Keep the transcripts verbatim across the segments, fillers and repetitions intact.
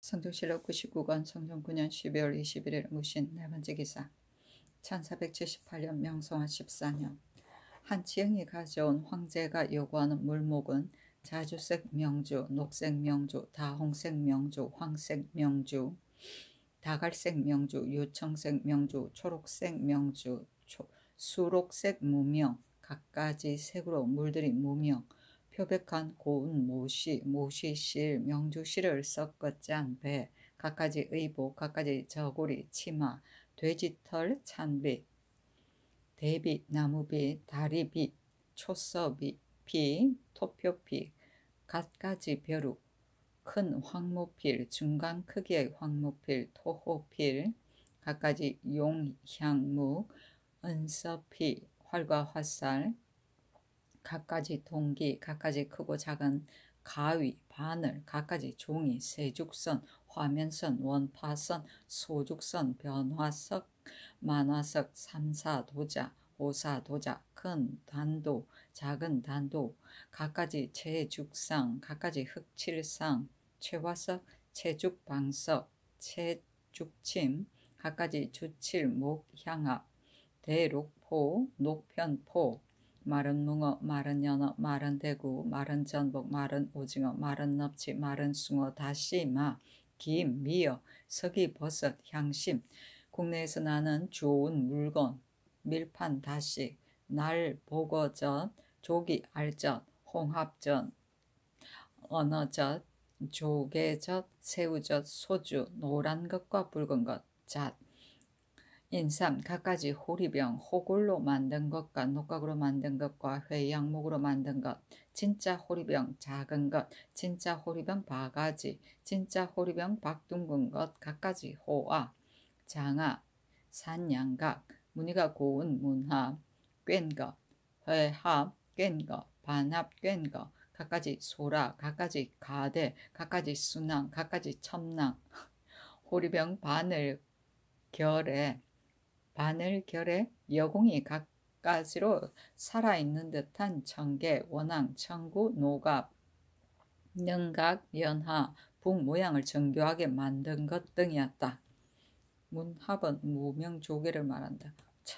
성종실록 구십구 권 성종 구 년 십이월 이십일일 무신 네 번째 기사. 천사백칠십팔 년 명성화 십사 년 한치영이 가져온 황제가 요구하는 물목은 자주색 명주, 녹색 명주, 다홍색 명주, 황색 명주, 다갈색 명주, 유청색 명주, 초록색 명주, 초, 수록색 무명, 갖가지 색으로 물들인 무명, 표백한 고운 모시, 모시실, 명주실을 섞어 짠 배, 갖가지 의복, 갖가지 저고리, 치마, 돼지털 찬빛, 대빛, 나무빛, 다리빛, 초서빛, 피, 토표빛, 갖가지 벼룩, 큰 황무필, 중간 크기의 황무필, 토호필, 갖가지 용향묵, 은서피, 활과 화살, 갖가지 동기, 갖가지 크고 작은 가위, 바늘, 갖가지 종이, 세죽선, 화면선, 원파선, 소죽선, 변화석, 만화석, 삼사도자, 오사도자, 큰 단도, 작은 단도, 갖가지 채죽상, 갖가지 흑칠상, 최화석, 채죽방석, 채죽침, 갖가지 주칠, 목향압, 대록포, 녹편포, 마른 뭉어, 마른 연어, 마른 대구, 마른 전복, 마른 오징어, 마른 넙치, 마른 숭어, 다시마, 김, 미어, 서기버섯, 향심, 국내에서 나는 좋은 물건, 밀판, 다시, 날, 보거젓, 조기, 알젓, 홍합젓, 언어젓, 조개젓, 새우젓, 소주, 노란 것과 붉은 것, 잣, 인삼, 갖가지 호리병, 호골로 만든 것과 녹각으로 만든 것과 회양목으로 만든 것, 진짜 호리병 작은 것, 진짜 호리병 바가지, 진짜 호리병 박둥근 것, 갖가지 호아, 장아, 산양각, 무늬가 고운 문합, 꿰인 것, 회합, 꿰인 것, 반합, 꿰인 것, 갖가지 소라, 갖가지 가대, 갖가지 순낭, 갖가지 첨낭, 호리병 바늘 결에, 바늘 결에 여공이 갖가지로 살아있는 듯한 청개, 원앙, 청구, 노갑, 능각, 연하, 북 모양을 정교하게 만든 것 등이었다. 문합은 무명조개를 말한다.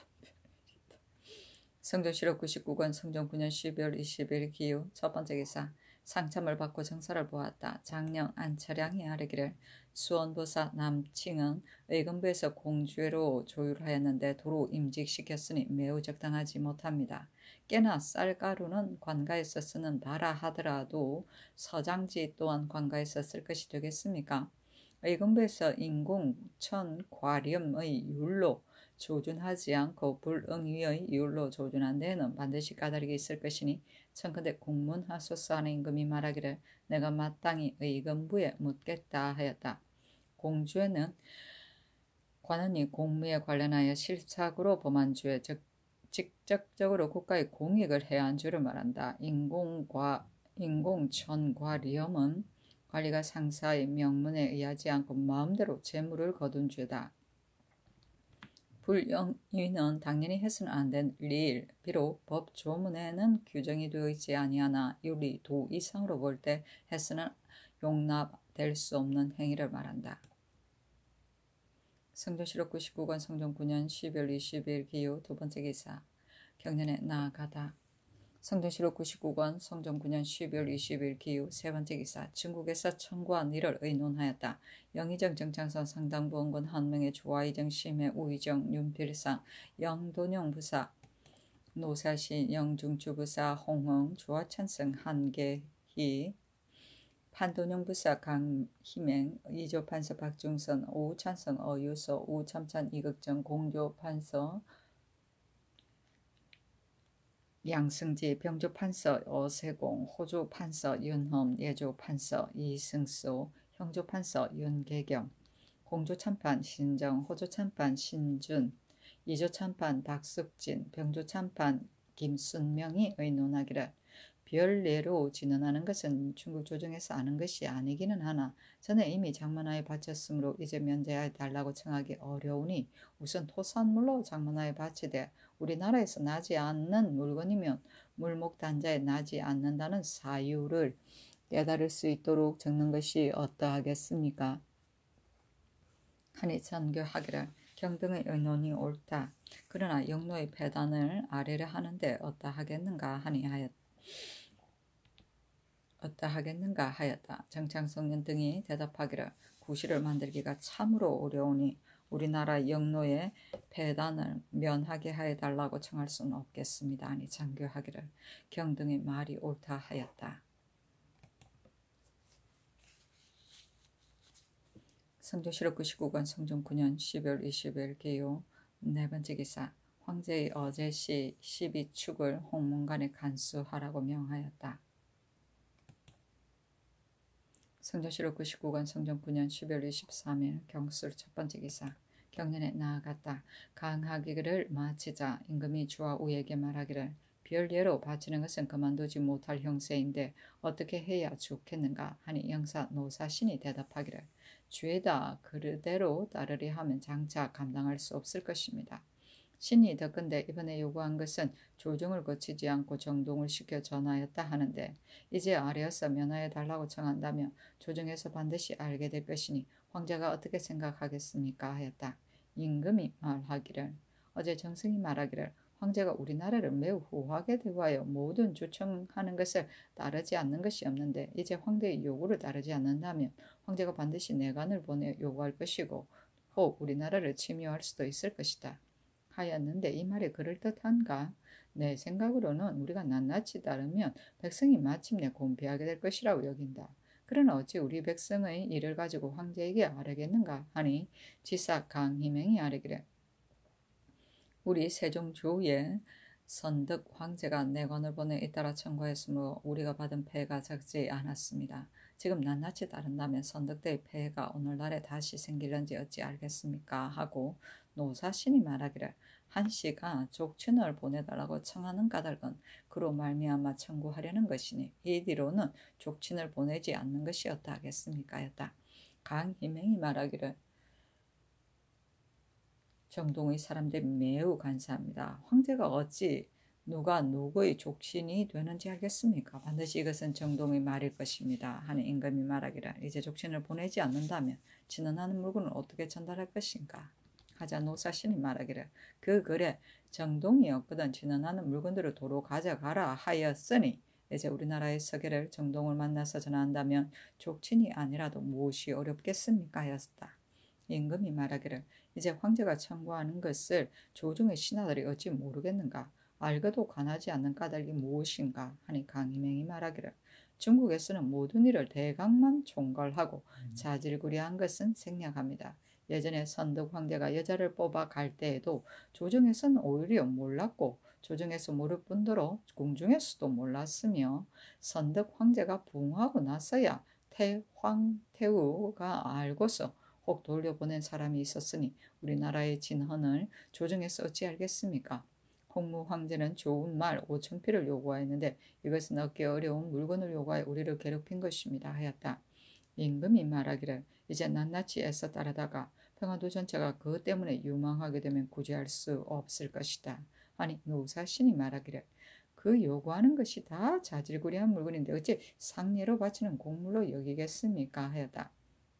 성종실록 구십구 권 성종 구 년 십이월 이십일 기후 첫 번째 기사. 상참을 받고 정사를 보았다. 장령 안철양이 아뢰기를 수원보사 남칭은 의금부에서 공주회로 조율하였는데 도로 임직시켰으니 매우 적당하지 못합니다. 깨나 쌀가루는 관가에서 쓰는 바라 하더라도 서장지 또한 관가에서 쓸 것이 되겠습니까? 의금부에서 인공천 과렴의 율로 조준하지 않고 불응위의 율로 조준한 데에는 반드시 까다리게 있을 것이니 청컨대 공문하소서 하는 임금이 말하기를 내가 마땅히 의금부에 묻겠다 하였다. 공주에는 관원이 공무에 관련하여 실착으로 범한 죄, 즉 직접적으로 국가의 공익을 해한 죄를 말한다. 인공과 인공천과리엄은 관리가 상사의 명문에 의하지 않고 마음대로 재물을 거둔 죄다. 불영위는 당연히 해서는 안 된 일, 비록 법 조문에는 규정이 되어 있지 아니하나 윤리 도 이상으로 볼 때 해서는 용납될 수 없는 행위를 말한다. 성종실록 구십구 권 성종 구 년 십이월 이십일 기후 두 번째 기사. 경년에 나아가다. 성종실록 구십구 권 성종 구 년 십이월 이십일 기후 세 번째 기사. 중국에서 청구한 일을 의논하였다. 영의정 정창선 상당부 원군 한명의 조아이정 심해 우의정 윤필상 영돈영 부사 노사신 영중추 부사 홍흥 조아찬성 한계희 판돈영 부사 강희맹 이조 판서 박중선 오우찬성 어유서 우참찬 이극정 공조 판서 양승지, 병조 판서 어세공, 호조 판서 윤험, 예조 판서 이승수, 형조 판서 윤계경, 공조 참판 신정, 호조 참판 신준, 이조 참판 박숙진, 병조 참판 김순명이 의논하기를 별례로 진언하는 것은 중국 조정에서 아는 것이 아니기는 하나 전에 이미 장만하에 바쳤으므로 이제 면제해 달라고 청하기 어려우니 우선 토산물로 장만하에 바치되 우리나라에서 나지 않는 물건이면 물목단자에 나지 않는다는 사유를 깨달을 수 있도록 적는 것이 어떠하겠습니까? 하니 전교하기를 경등의 의논이 옳다. 그러나 영노의 배단을 아뢰려 하는데 어떠하겠는가 하니 하였다. 어떠하겠는가 하였다. 정창성년 등이 대답하기를 구실을 만들기가 참으로 어려우니 우리나라 영노의 배단을 면하게 해달라고 청할 수는 없겠습니다. 하니 장교하기를 경등의 말이 옳다 하였다. 성조실록 구십구 권 성종 구 년 십이월 이십일 기요. 네 번째 기사. 황제의 어제시 십이 축을 홍문관에 간수하라고 명하였다. 성조실록 구십구 권 성종 구 년 십이월 이십삼 일 경술 첫 번째 기사. 경년에 나아갔다. 강하기를 마치자 임금이 주와 우에게 말하기를 별예로 바치는 것은 그만두지 못할 형세인데 어떻게 해야 좋겠는가 하니 영사 노사신이 대답하기를 주에다 그대로 따르리 하면 장차 감당할 수 없을 것입니다. 신이 더건대 이번에 요구한 것은 조정을 거치지 않고 정동을 시켜 전하였다 하는데 이제 아래어서 면하여 달라고 청한다면 조정에서 반드시 알게 될 것이니 황제가 어떻게 생각하겠습니까 하였다. 임금이 말하기를 어제 정승이 말하기를 황제가 우리나라를 매우 후하게 대우하여 모든 주청하는 것을 따르지 않는 것이 없는데 이제 황제의 요구를 따르지 않는다면 황제가 반드시 내관을 보내 요구할 것이고 혹 우리나라를 침유할 수도 있을 것이다. 하였는데 이 말이 그럴듯한가? 내 생각으로는 우리가 낱낱이 따르면 백성이 마침내 곤피하게 될 것이라고 여긴다. 그러나 어찌 우리 백성의 일을 가지고 황제에게 아뢰겠는가 하니 지사 강희맹이 아뢰기를 우리 세종주의 선덕 황제가 내관을 보내 잇따라 청구했으므로 우리가 받은 폐가 적지 않았습니다. 지금 낱낱이 따른다면 선덕대의 폐가 오늘날에 다시 생기는지 어찌 알겠습니까? 하고 노사신이 말하기를 한씨가 족친을 보내달라고 청하는 까닭은 그로 말미암아 청구하려는 것이니 이 뒤로는 족친을 보내지 않는 것이 어떠하겠습니까? 하였다. 강희맹이 말하기를 정동의 사람들이 매우 간사합니다. 황제가 어찌 누가 누구의 족친이 되는지 알겠습니까? 반드시 이것은 정동의 말일 것입니다. 하는 임금이 말하기를 이제 족친을 보내지 않는다면 진언하는 물건을 어떻게 전달할 것인가? 하자 노사신이 말하기를 그 글에 정동이 없거든 진언하는 물건들을 도로 가져가라 하였으니 이제 우리나라의 서계를 정동을 만나서 전한다면 족친이 아니라도 무엇이 어렵겠습니까? 하였다. 임금이 말하기를 이제 황제가 청구하는 것을 조정의 신하들이 어찌 모르겠는가? 알고도 관하지 않는 까닭이 무엇인가? 하니 강희맹이 말하기를 중국에서는 모든 일을 대강만 총괄하고 자질구레한 것은 생략합니다. 예전에 선덕 황제가 여자를 뽑아 갈 때에도 조정에서는 오히려 몰랐고 조정에서 모를 뿐더러 궁중에서도 몰랐으며 선덕 황제가 붕하고 나서야 태황태우가 알고서 혹 돌려보낸 사람이 있었으니 우리나라의 진헌을 조정에서 어찌 알겠습니까? 홍무 황제는 좋은 말 오천 피를 요구하였는데 이것은 얻기 어려운 물건을 요구하여 우리를 괴롭힌 것입니다. 하였다. 임금이 말하기를 이제 낱낱이 애써 따르다가 평안도 전체가 그것 때문에 유망하게 되면 구제할 수 없을 것이다. 아니 노사신이 말하기를 그 요구하는 것이 다 자질구레한 물건인데 어찌 상례로 바치는 곡물로 여기겠습니까? 하였다.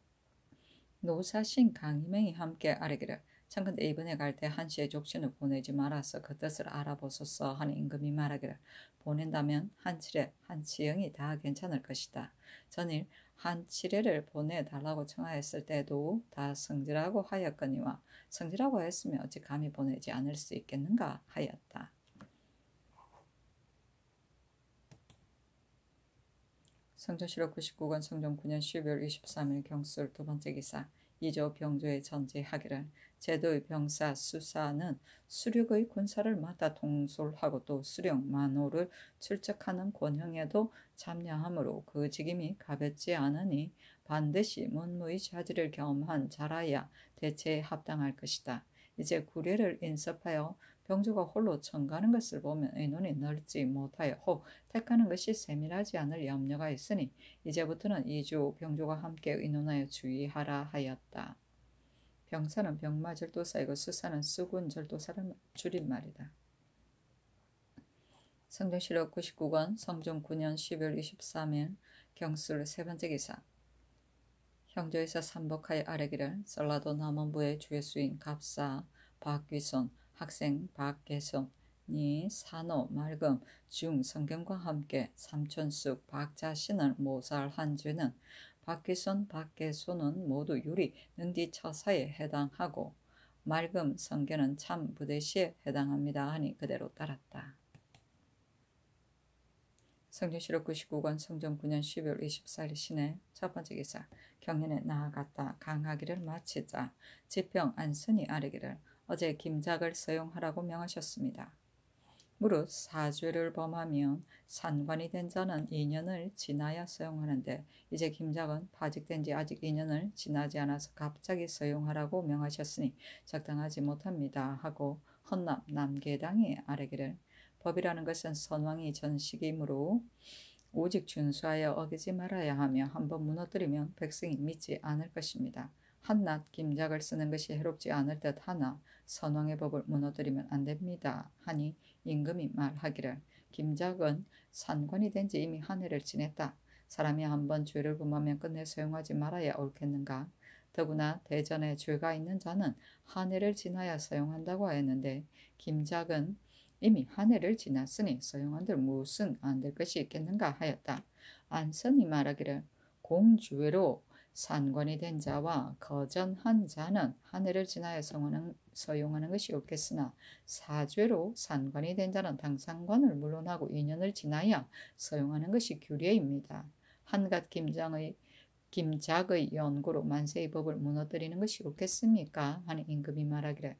노사신 강희맹이 함께 아뢰기를 청컨대 이번에 갈 때 한씨의 족친을 보내지 말아서 그 뜻을 알아보소서 하는 임금이 말하기를 보낸다면 한칠에 한치영이 다 괜찮을 것이다. 전일 한칠애를 보내달라고 청하였을 때도 다 성질하고 하였거니와 성질하고 했으면 어찌 감히 보내지 않을 수 있겠는가 하였다. 성조실록 구십구 권 성종 구 년 십이월 이십삼 일 경술 두 번째 기사. 이조 병조의 전제하기를 제도의 병사 수사는 수륙의 군사를 맡아 통솔하고 또 수령 만호를 출적하는 권형에도 참여하므로 그 직임이 가볍지 않으니 반드시 문무의 자질을 겸한 자라야 대체에 합당할 것이다. 이제 구례를 인섭하여 병조가 홀로 청가하는 것을 보면 의논이 넓지 못하여 혹 택하는 것이 세밀하지 않을 염려가 있으니 이제부터는 이주 병조가 함께 의논하여 주의하라 하였다. 병사는 병마절도사이고 수사는 수군절도사를 줄임말이다. 성종실록 구십구 권 성종 구 년 십이월 이십삼 일 경술 세 번째 기사. 형제에서 삼복하여 아뢰기를 설라도 남원부의 주예수인 갑사 박귀손 학생 박계손이 산호 맑음 중 성경과 함께 삼촌숙 박자신을 모살한 죄는 박귀손 박계손은 모두 유리 능지처사에 해당하고 맑음 성계는 참 부대시에 해당합니다 하니 그대로 따랐다. 성경시록 구십구 권 성종 구 년 십이월 이십사일 신해 첫 번째 기사. 경연에 나아갔다 강하기를 마치자 지평 안선이 아뢰기를 어제 김작을 서용하라고 명하셨습니다. 무릇 사죄를 범하면 산관이 된 자는 이 년을 지나야 서용하는데 이제 김작은 파직된 지 아직 이 년을 지나지 않아서 갑자기 서용하라고 명하셨으니 적당하지 못합니다 하고 헌납 남계당이 아뢰기를 법이라는 것은 선왕이 전식이므로 오직 준수하여 어기지 말아야 하며 한번 무너뜨리면 백성이 믿지 않을 것입니다. 한낱 김작을 쓰는 것이 해롭지 않을 듯 하나 선왕의 법을 무너뜨리면 안 됩니다 하니 임금이 말하기를 김작은 산관이 된 지 이미 한 해를 지냈다. 사람이 한번 죄를 범하면 끝내 서용하지 말아야 옳겠는가. 더구나 대전에 죄가 있는 자는 한 해를 지나야 서용한다고 하였는데 김작은 이미 한 해를 지났으니 서용한들 무슨 안 될 것이 있겠는가 하였다. 안선이 말하기를 공주외로 산관이 된 자와 거전한 자는 한 해를 지나야 서용하는, 서용하는 것이 옳겠으나 사죄로 산관이 된 자는 당상관을 물론하고 이 년을 지나야 서용하는 것이 규례입니다. 한갓 김장의 김작의 연고로 만세의 법을 무너뜨리는 것이 옳겠습니까? 하는 임금이 말하기를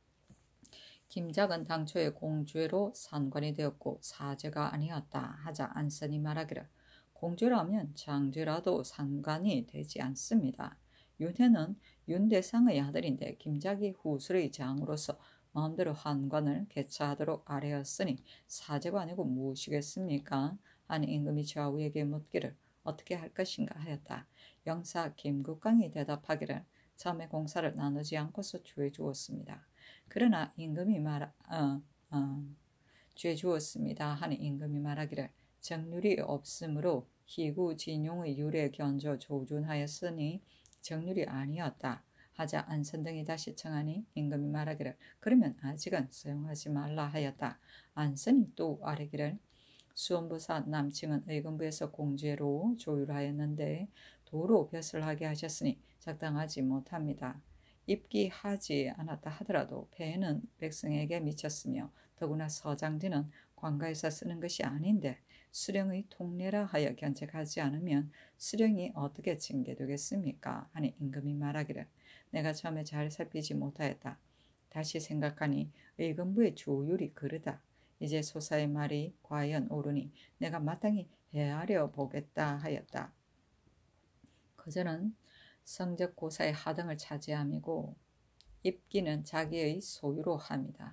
김작은 당초에 공죄로 산관이 되었고 사죄가 아니었다 하자 안선이 말하기를 공죄라면 장죄라도 산관이 되지 않습니다. 윤회는 윤대상의 아들인데 김작이 후술의 장으로서 마음대로 한관을 개차하도록 아뢰었으니 사죄가 아니고 무엇이겠습니까? 하는 임금이 좌우에게 묻기를 어떻게 할 것인가 하였다. 영사 김국강이 대답하기를 처음에 공사를 나누지 않고서 주해 주었습니다. 그러나 임금이 말하 어, 어, 죄 주었습니다 하는 임금이 말하기를 정률이 없으므로 희구 진용의 율에 견조 조준하였으니 정률이 아니었다 하자 안선 등이 다시 청하니 임금이 말하기를 그러면 아직은 서용하지 말라 하였다. 안선이 또 아뢰기를 수원부사 남칭은 의금부에서 공죄로 조율하였는데 도로 벼슬 하게 하셨으니 적당하지 못합니다. 입기하지 않았다 하더라도 폐해는 백성에게 미쳤으며 더구나 서장지는 관가에서 쓰는 것이 아닌데 수령의 통례라 하여 견책하지 않으면 수령이 어떻게 징계되겠습니까? 하니 임금이 말하기를 내가 처음에 잘 살피지 못하였다. 다시 생각하니 의금부의 조율이 그르다. 이제 소사의 말이 과연 옳으니 내가 마땅히 헤아려 보겠다 하였다. 그저는 성적 고사의 하등을 차지함이고 입기는 자기의 소유로 합니다.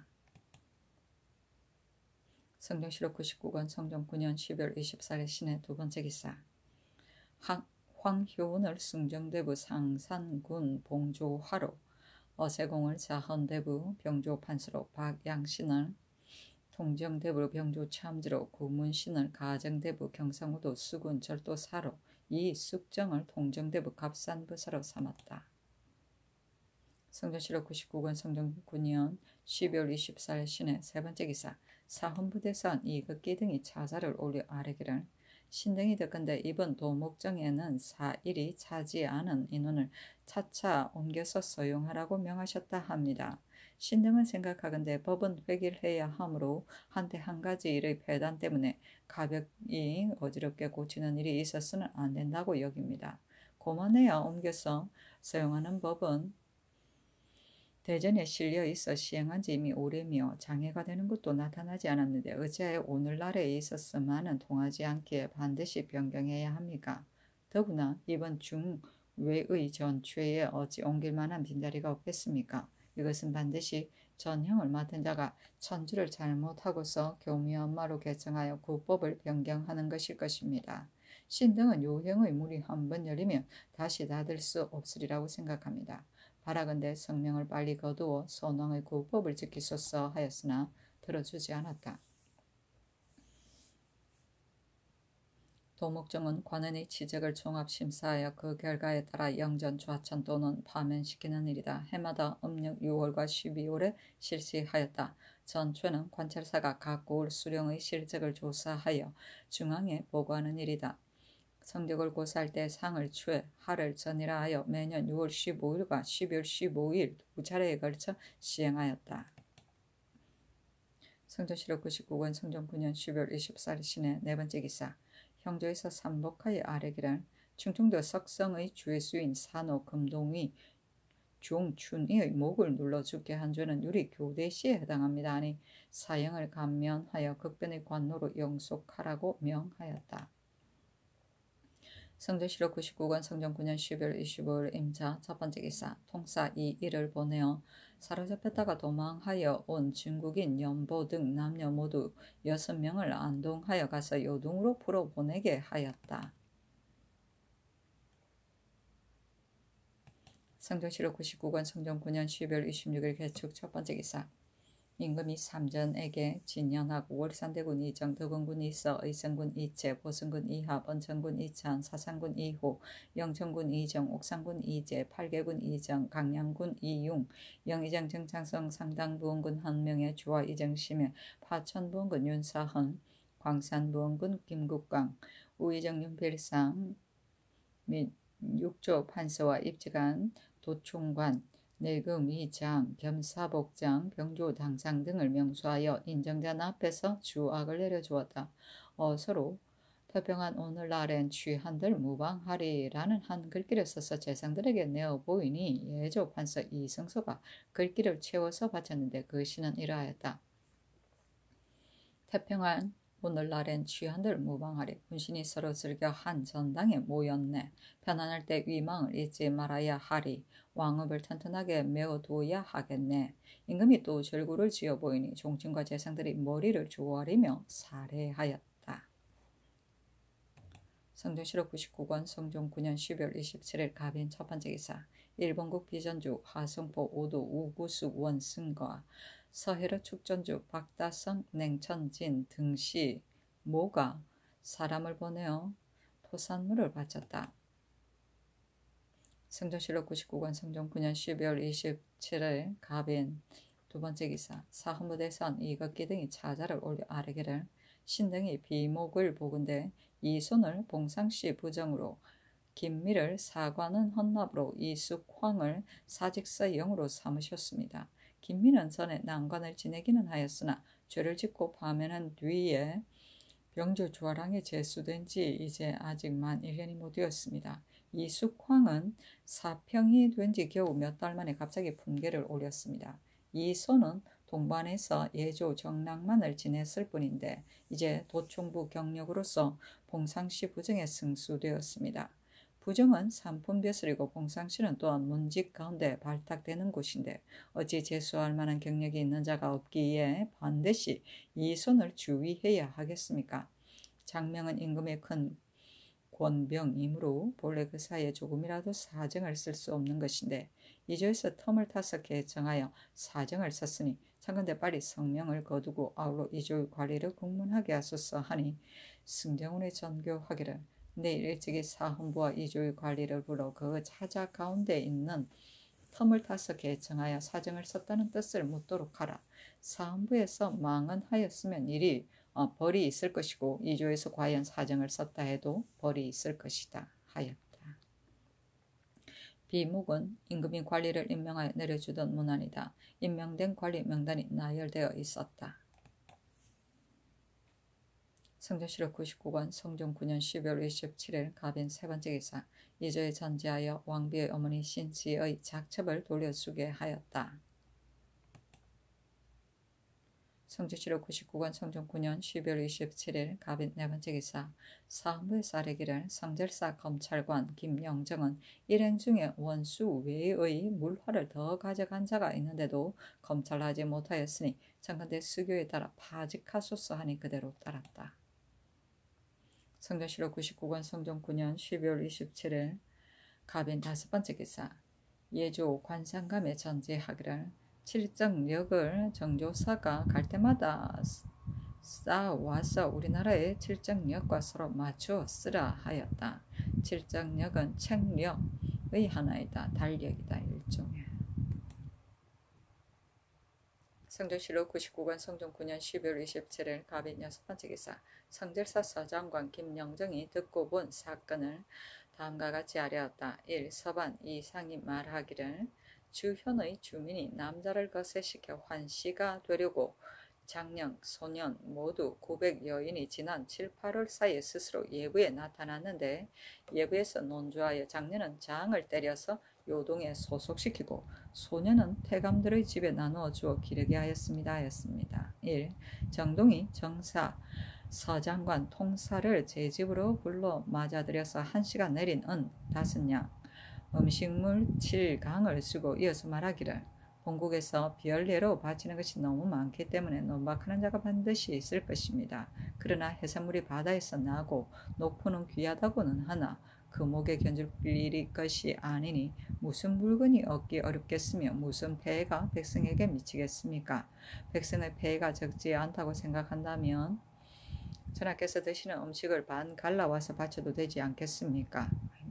성경시록 구십구 권 성종 구 년 십이월 이십사일 신해 두 번째 기사. 황효운을 숭정대부 상산군 봉조화로 어세공을 자헌대부 병조판수로 박양신을 통정대부 병조참지로 구문신을 가정대부 경상우도 수군 절도사로 이 숙정을 통정대부 갑산부사로 삼았다. 성전시록 구십구 권 성종 구 년 십이월 이십사일 신해 세 번째 기사. 사헌부대사원 이극기 등이 차사를 올려 아뢰기를 신등이 듣건대 이번 도목정에는 사일이 차지 않은 인원을 차차 옮겨서 서용하라고 명하셨다 합니다. 신등은 생각하건대 법은 획일해야 하므로 한때 한 가지 일의 폐단 때문에 가볍이 어지럽게 고치는 일이 있어서는 안 된다고 여깁니다. 고만해야 옮겨서 서용하는 법은 대전에 실려 있어 시행한 지 이미 오래며 장애가 되는 것도 나타나지 않았는데 어찌하여 오늘날에 있었으마는 통하지 않기에 반드시 변경해야 합니까? 더구나 이번 중외의 전최에 어찌 옮길 만한 빈자리가 없겠습니까? 이것은 반드시 전형을 맡은 자가 천주를 잘못하고서 교미엄마로 개정하여 구법을 변경하는 것일 것입니다. 신등은 요행의 문이 한 번 열리면 다시 닫을 수 없으리라고 생각합니다. 바라건대 성명을 빨리 거두어 선왕의 구법을 지키소서 하였으나 들어주지 않았다. 도목정은 관원의 지적을 종합심사하여 그 결과에 따라 영전, 좌천 또는 파면시키는 일이다. 해마다 음력 유월과 십이월에 실시하였다. 전초는 관찰사가 각 고을 수령의 실적을 조사하여 중앙에 보고하는 일이다. 성적을 고사할 때 상을 추해 하를 전이라 하여 매년 유월 십오일과 십이월 십오일 두 차례에 걸쳐 시행하였다. 성전시록 구십구권 성종 구년 십이월 이십사일 신의 네 번째 기사. 형조에서 삼복하여 아래기를 충청도 석성의 주의수인 산호 금동위 중춘이의 목을 눌러 죽게 한 죄는 유리 교대시에 해당합니다. 하니 사형을 감면하여 극변의 관노로 영속하라고 명하였다. 성전시록 구십구권 성종 구년 십이월 이십오일 임자 첫 번째 기사. 통사 이일을 보내어 사로잡혔다가 도망하여 온 중국인 연보 등 남녀 모두 여섯 명을 안동하여 가서 요동으로 풀어보내게 하였다. 성전시록 구십구권 성종 구년 십이월 이십육일 개축 첫 번째 기사. 임금이 삼전에게 진연하고 월산대군 이정, 덕원군 이서, 의성군 이채, 보성군 이합, 언천군 이찬, 사상군 이호, 영천군 이정, 옥상군 이재, 팔계군 이정, 강량군 이융, 영의정 정창성, 상당부원군 한명의 주와 이정심에, 파천부원군 윤사헌, 광산부원군 김국광, 우의정 윤필상 및 육조 판서와 입직한 도총관, 내금 이장, 겸사복장, 병조 당상 등을 명수하여 인정자 앞에서 주악을 내려주었다. 어서로 태평한 오늘날엔 취한들 무방하리라는 한 글귀를 써서 재상들에게 내어 보이니 예조 판서 이승소가 글귀를 채워서 바쳤는데 그 시는 이러하였다. 태평한 오늘날엔 취한들 무방하리. 군신이 서로 즐겨 한 전당에 모였네. 편안할 때 위망을 잊지 말아야 하리. 왕업을 튼튼하게 메어두어야 하겠네. 임금이 또 절구를 지어 보이니 종친과 재상들이 머리를 조아리며 살해하였다. 성종시록 구십구권 성종 구년 십이월 이십칠일 갑인 첫 번째 기사. 일본국 비전주 화성포 오도 우구숙 원승과 서해로 축전주 박다성 냉천진 등시 모가 사람을 보내어 토산물을 바쳤다. 성종시록 구십구권 성종 구년 십이월 이십칠일 갑인 두 번째 기사. 사헌부대선 이극기 등이 차자를 올려 아뢰기를 신등이 비목을 보건대 이손을 봉상시 부정으로 김미를 사관은 헌납으로 이숙황을 사직서 영으로 삼으셨습니다. 김미는 전에 난관을 지내기는 하였으나 죄를 짓고 파면한 뒤에 병조 주화랑에 제수된 지 이제 아직 만 일 년이 못 되었습니다. 이숙황은 사평이 된 지 겨우 몇 달 만에 갑자기 분계를 올렸습니다. 이소는 동반에서 예조 정랑만을 지냈을 뿐인데 이제 도총부 경력으로서 봉상시 부정에 승수되었습니다. 부정은 삼품벼슬이고 봉상시는 또한 문직 가운데 발탁되는 곳인데 어찌 제수할 만한 경력이 있는 자가 없기에 반드시 이손을 주의해야 하겠습니까? 장명은 임금의 큰 권병이므로 본래 그 사이에 조금이라도 사정을 쓸 수 없는 것인데 이조에서 텀을 타서 개정하여 사정을 썼으니 창건대 빨리 성명을 거두고 아울러 이조의 관리를 공문하게 하소서 하니 승정원에 전교하기를 내일 일찍이 사헌부와 이조의 관리를 불러 그 차자 가운데 있는 텀을 타서 개정하여 사정을 썼다는 뜻을 묻도록 하라. 사헌부에서 망언하였으면 이리 어, 벌이 있을 것이고 이조에서 과연 사정을 썼다 해도 벌이 있을 것이다 하였다. 비목은 임금이 관리를 임명하여 내려주던 문안이다. 임명된 관리 명단이 나열되어 있었다. 성종시록 구십구권 성종 구년 십이월 이십칠일 갑인 세 번째 기사. 이조에 전제하여 왕비의 어머니 신지의 작첩을 돌려주게 하였다. 성종시록 구십구권 성종 구년 십이월 이십칠일 갑인 네 번째 기사. 사헌부에서 아뢰기를 성절사 검찰관 김영정은 일행 중에 원수 외의 물화를 더 가져간 자가 있는데도 검찰하지 못하였으니 창건대 수교에 따라 파직하소서 하니 그대로 따랐다. 성종시록 구십구권 성종 구년 십이월 이십칠일 갑인 다섯 번째 기사. 예조 관상감에 전제하기를 칠정력을 정조사가 갈 때마다 쌓아와서 우리나라의 질정력과 서로 맞추어 쓰라 하였다. 질정력은 책력의 하나이다. 달력이다. 일종의. 성조실록 구십구 권 성종 구 년 십이월 이십칠일 갑인 여섯 번째 기사. 성질사 서장관 김영정이 듣고 본 사건을 다음과 같이 아뢰었다. 일. 서반 이상이 말하기를 주현의 주민이 남자를 거세시켜 환시가 되려고 장령, 소년 모두 구백 여인이 지난 칠, 팔월 사이에 스스로 예부에 나타났는데 예부에서 논주하여 장년은 장을 때려서 요동에 소속시키고 소년은 태감들의 집에 나누어 주어 기르게 하였습니다. 하였습니다. 일. 정동이 정사 서장관 통사를 제 집으로 불러 맞아들여서 한 시간 내린 은 다섯 양 음식물 칠 강을 쓰고 이어서 말하기를 본국에서 비열례로 바치는 것이 너무 많기 때문에 논박하는 자가 반드시 있을 것입니다. 그러나 해산물이 바다에서 나고 녹포는 귀하다고는 하나 금옥에 견줄 일일 것이 아니니 무슨 물건이 얻기 어렵겠으며 무슨 폐해가 백성에게 미치겠습니까? 백성의 폐해가 적지 않다고 생각한다면 전하께서 드시는 음식을 반 갈라와서 바쳐도 되지 않겠습니까?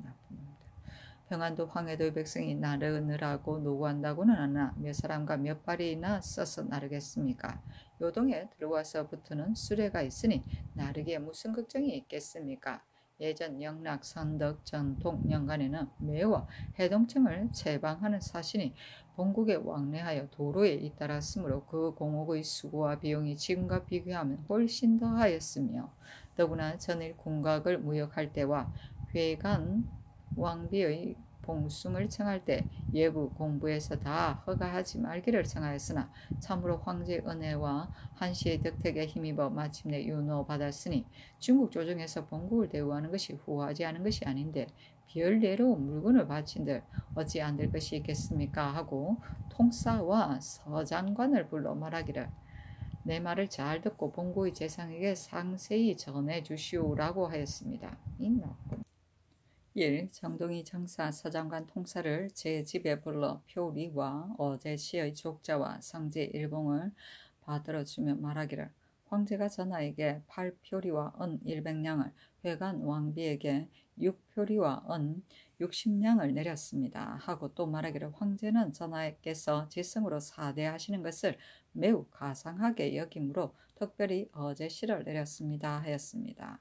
평안도 황해도의 백성이 나르느라고 노구한다고는 하나 몇 사람과 몇 발이나 써서 나르겠습니까? 요동에 들어와서부터는 수레가 있으니 나르기에 무슨 걱정이 있겠습니까? 예전 영락, 선덕, 전통, 연간에는 매와 해동청을 채방하는 사신이 본국에 왕래하여 도로에 잇따랐으므로 그 공옥의 수고와 비용이 지금과 비교하면 훨씬 더하였으며 더구나 전일 궁각을 무역할 때와 회관 왕비의 봉숭을 청할 때 예부 공부에서 다 허가하지 말기를 청하였으나 참으로 황제의 은혜와 한시의 덕택에 힘입어 마침내 윤호받았으니 중국 조정에서 본국을 대우하는 것이 후하지 않은 것이 아닌데 별례로 물건을 바친들 어찌 안 될 것이 있겠습니까? 하고 통사와 서장관을 불러 말하기를 내 말을 잘 듣고 본국의 재상에게 상세히 전해 주시오라고 하였습니다. 있나군. 일. 정동이 정사 서장관 통사를 제 집에 불러 표리와 어제 시의 족자와 성제 일봉을 받들어 주며 말하기를 황제가 전하에게 팔 표리와 은 일백 냥을 회관 왕비에게 육 표리와 은 육십 냥을 내렸습니다. 하고 또 말하기를 황제는 전하께서 지성으로 사대하시는 것을 매우 가상하게 여김으로 특별히 어제 시를 내렸습니다. 하였습니다.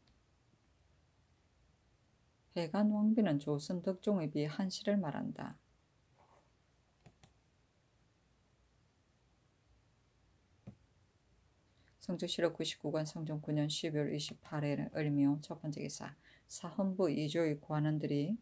회관 왕비는 조선 덕종에 비해 한시를 말한다. 성조실록 구십구 권 성종 구 년 십이월 이십팔일 을묘 첫 번째 기사. 사헌부 이조의 관원들이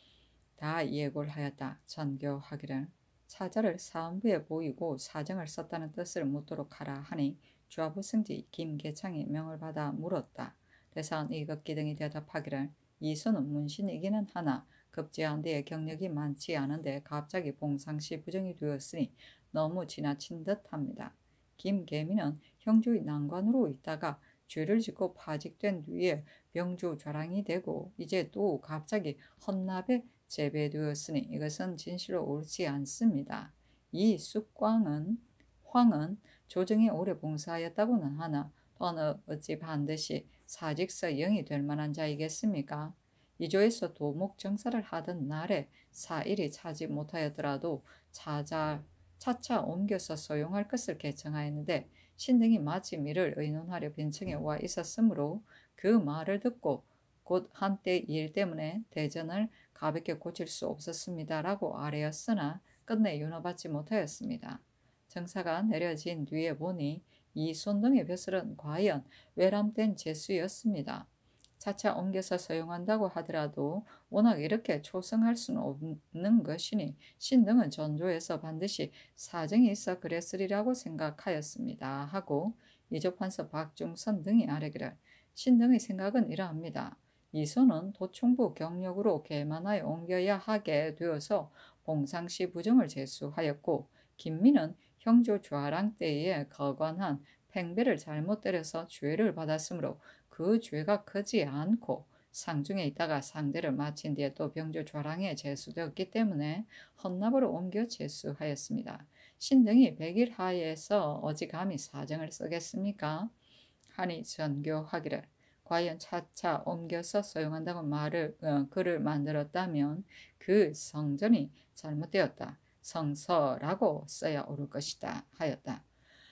다 예고를 하였다. 전교하기를 사자를 사헌부에 보이고 사정을 썼다는 뜻을 묻도록 하라 하니 주하부승지 김계창이 명을 받아 물었다. 대사원 이극기 등이 대답하기를 이소는 문신이기는 하나 급제한 데에 경력이 많지 않은데 갑자기 봉상시 부정이 되었으니 너무 지나친 듯합니다. 김계민은 형주의 난관으로 있다가 죄를 짓고 파직된 뒤에 병주 좌랑이 되고 이제 또 갑자기 헌납에 재배되었으니 이것은 진실로 옳지 않습니다. 이 쑥광은 황은 조정에 오래 봉사하였다고는 하나 또한 어찌 반드시 사직서 영이 될 만한 자이겠습니까? 이조에서 도목 정사를 하던 날에 사일이 차지 못하였더라도 차자, 차차 옮겨서 소용할 것을 개청하였는데 신등이 마침 이를 의논하려 빈청에 와 있었으므로 그 말을 듣고 곧 한때 일 때문에 대전을 가볍게 고칠 수 없었습니다라고 아뢰었으나 끝내 윤호받지 못하였습니다. 정사가 내려진 뒤에 보니 이 손등의 벼슬은 과연 외람된 재수였습니다. 차차 옮겨서 사용한다고 하더라도 워낙 이렇게 초성할 수는 없는 것이니 신등은 전조에서 반드시 사정이 있어 그랬으리라고 생각하였습니다. 하고 이조판서 박중선 등이 아뢰기를 신등의 생각은 이러합니다. 이소는 도충부 경력으로 계만하에 옮겨야 하게 되어서 봉상시 부정을 제수하였고 김민은 형조 좌랑 때에 거관한 팽배를 잘못 때려서 죄를 받았으므로 그 죄가 크지 않고 상중에 있다가 상대를 마친 뒤에 또 병조 좌랑에 제수되었기 때문에 헌납으로 옮겨 제수하였습니다. 신등이 백일 하에서 어찌 감히 사정을 쓰겠습니까? 하니 전교하기를 과연 차차 옮겨서 사용한다고 말을 어, 글을 만들었다면 그 성전이 잘못되었다. 성서라고 써야 옳을 것이다 하였다.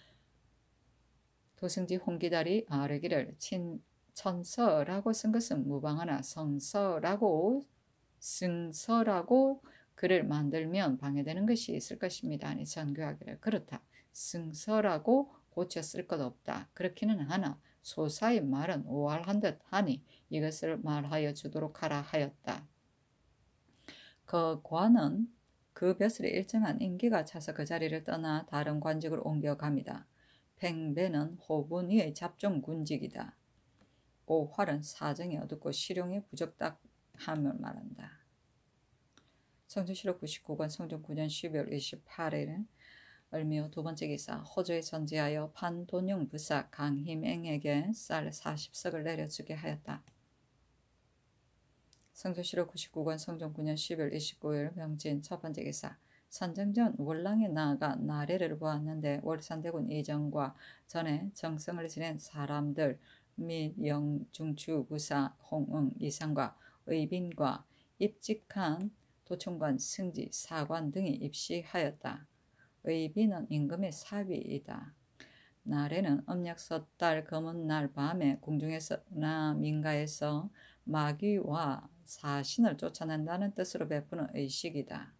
도승지 홍기달이 아뢰기를 친 천서라고 쓴 것은 무방하나 성서라고 승서라고 글을 만들면 방해되는 것이 있을 것입니다. 아니 전교하기를 그렇다. 승서라고 고쳐 쓸 것 없다. 그렇기는 하나 소사의 말은 오할한 듯 하니 이것을 말하여 주도록 하라 하였다. 그 관은 그 벼슬에 일정한 임기가 차서 그 자리를 떠나 다른 관직으로 옮겨갑니다. 팽배는 호분위의 잡종 군직이다. 오활은 사정이 어둡고 실용이 부적당함을 말한다. 성조실록 구십구 권 성종 구 년 십이월 이십팔일 을미호 두 번째 기사 호조에 전지하여 판돈용 부사 강힘eng에게 쌀 사십 석을 내려주게 하였다. 성조실록 구십구 권 성종 구 년 십이월 이십구일 명진 첫 번째 기사 선정전 월랑에 나아가 나래를 보았는데 월산대군 이정과 전에 정성을 지낸 사람들 및 영중추 부사 홍응 이상과 의빈과 입직한 도청관 승지 사관 등이 입시하였다. 의빈은 임금의 사위이다. 나래는 음력 섣달 검은 날 밤에 궁중에서나 민가에서 마귀와 사신을 쫓아낸다는 뜻으로 베푸는 의식이다.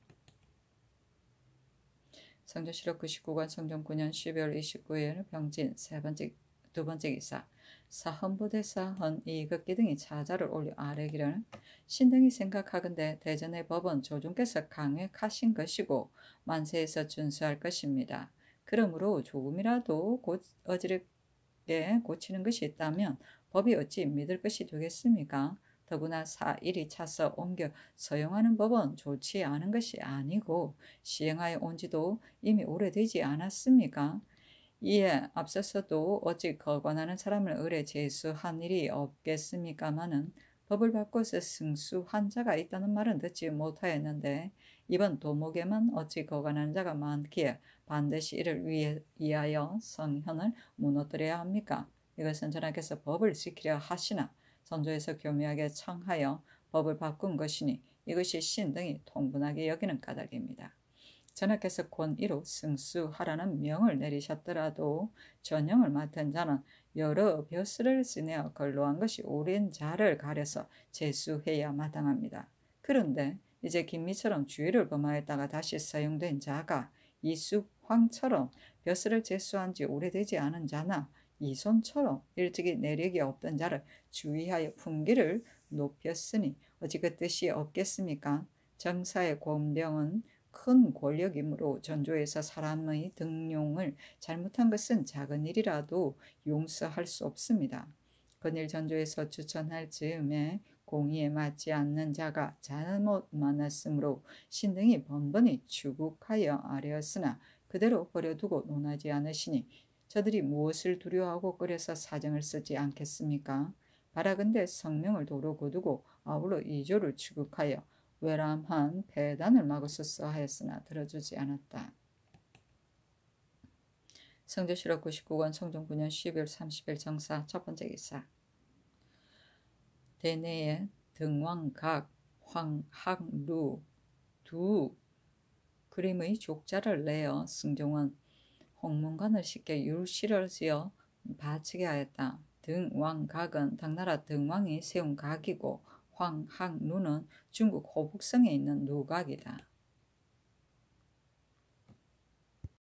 성조실록 구십구 권 성종 구 년 십이월 이십구일 병진 세 번째 두 번째 기사 사헌부대사헌 이극기 등이 차자를 올려 아뢰기를 신등이 생각하건대 대전의 법은 조중께서 강획하신 것이고 만세에서 준수할 것입니다. 그러므로 조금이라도 고, 어지럽게 고치는 것이 있다면 법이 어찌 믿을 것이 되겠습니까? 더구나 사일이 차서 옮겨 서용하는 법은 좋지 않은 것이 아니고 시행하여 온 지도 이미 오래되지 않았습니까? 이에 앞서서도 어찌 거관하는 사람을 의뢰 제수한 일이 없겠습니까마는 법을 바꿔서 승수한 자가 있다는 말은 듣지 못하였는데 이번 도목에만 어찌 거관하는 자가 많기에 반드시 이를 위해, 위하여 성현을 무너뜨려야 합니까? 이것은 전하께서 법을 지키려 하시나 선조에서 교묘하게 청하여 법을 바꾼 것이니 이것이 신등이 통분하게 여기는 까닭입니다. 전하께서 권위로 승수하라는 명을 내리셨더라도 전형을 맡은 자는 여러 벼슬을 지내어 근로한 것이 오랜 자를 가려서 제수해야 마땅합니다. 그런데 이제 김미처럼 주의를 범하였다가 다시 사용된 자가 이숙황처럼 벼슬을 제수한 지 오래되지 않은 자나 이손처럼 일찍이 내력이 없던 자를 주의하여 품기를 높였으니 어찌 그 뜻이 없겠습니까? 정사의 권병은 큰 권력이므로 전조에서 사람의 등용을 잘못한 것은 작은 일이라도 용서할 수 없습니다. 건일 전조에서 추천할 즈음에 공의에 맞지 않는 자가 잘못 많았으므로 신등이 번번이 추국하여 아뢰었으나 그대로 버려두고 논하지 않으시니 저들이 무엇을 두려워하고 끓여서 사정을 쓰지 않겠습니까? 바라건대 성명을 도로 거두고 아울러 이조를 추국하여 외람한 폐단을 막으소서 하였으나 들어주지 않았다. 성조실록 구십구 권 성종 구 년 십이월 삼십일 정사 첫 번째 기사 대내에 등왕각 황학루 두 그림의 족자를 내어 승종은 홍문관을 시켜 율시를 지어 바치게 하였다. 등왕각은 당나라 등왕이 세운 각이고 황학루는 중국 호북성에 있는 누각이다.